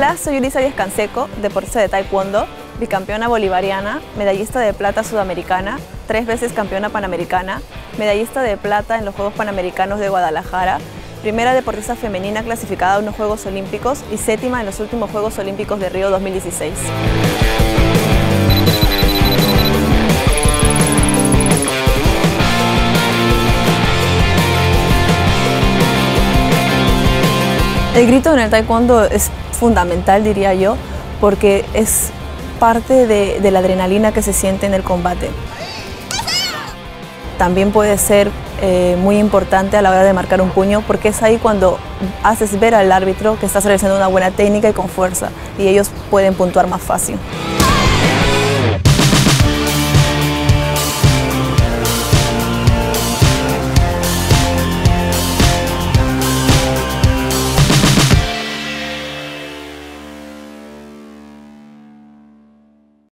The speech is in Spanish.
Hola, soy Ulisa Díaz Canseco, deportista de taekwondo, bicampeona bolivariana, medallista de plata sudamericana, 3 veces campeona panamericana, medallista de plata en los Juegos Panamericanos de Guadalajara, primera deportista femenina clasificada a unos Juegos Olímpicos y 7ª en los últimos Juegos Olímpicos de Río 2016. El grito en el taekwondo es fundamental, diría yo, porque es parte de la adrenalina que se siente en el combate. También puede ser muy importante a la hora de marcar un puño, porque es ahí cuando haces ver al árbitro que estás realizando una buena técnica y con fuerza, y ellos pueden puntuar más fácil.